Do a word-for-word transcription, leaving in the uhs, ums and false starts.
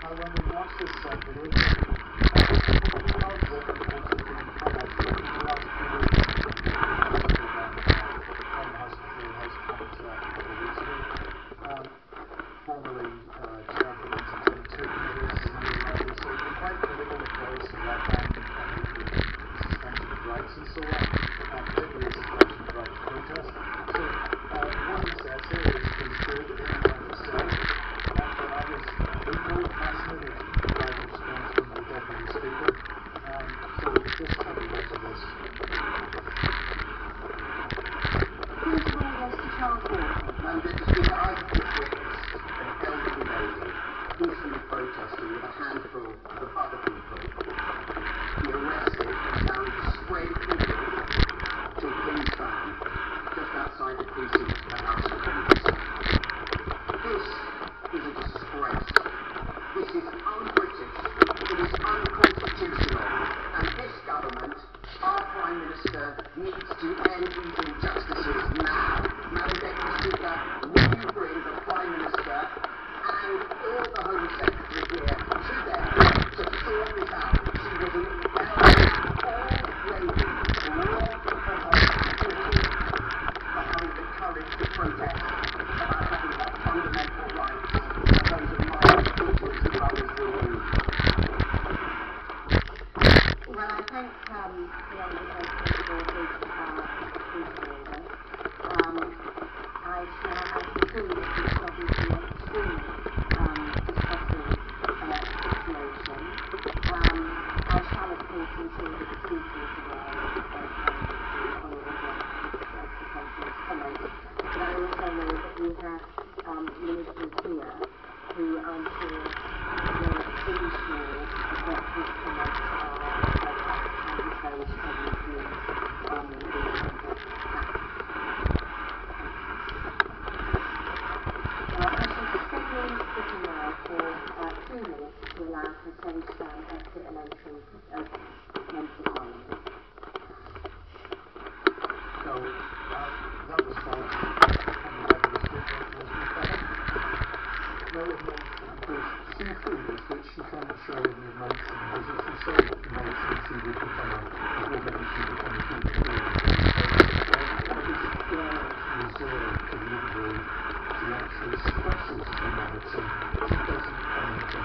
when we watch this uh, video, because uh, unfortunately come out in the last few weeks, um, one hospital has come to that a couple of weeks ago. Um, formerly uh, chair of the Censor This, and uh, so it's been quite critical of those who have banned and suspension of rights and so on, uh, particularly suspension of right to protest. So uh, what he says here is, is good in and of itself, uh, but I was equally fascinated by the response from the Deputy Speaker. Um, so just have a look at this. Who's the one who to child portal? Um, Deputy Speaker, I've just witnessed an elderly lady peacefully protesting with a handful of other people. Be arrested and found spread eagle to a police van just outside the precinct of House of Commons. This is a disgrace. This is un-British. It is unconstitutional. And this government, our Prime Minister, needs to end these injustices now. Madam Deputy Speaker, will you bring the Prime Minister and all the Home Secretary here to them to sort this out? She was an elderly, old lady, robbed of her opportunity for having the courage to protest about having her fundamental rights and those of my sisters and brothers removed. Well, I thank um, the Honourable President for his uh, order. Um, I shall I conclude that this is obviously an extremely um, distressing uh, situation. Um, I shall, of course, ensure that the Speaker is aware of uh, the Honourable President's comments. But I also know that we have um, ministers here who I'm sure will fully sure that his comments are very publicly on the uh, I shall schedule sitting now for uh, two minutes to allow consent um, exit and entry of members of Parliament. So uh, that was from the Deputy Speaker, Elizabeth Bennet. Now, of note, of course, see through this, that she cannot share with me mention, because if she said mention, she would become a, already she would become a human being. What is fair reserved to the degree she actually stresses humanity, she doesn't comment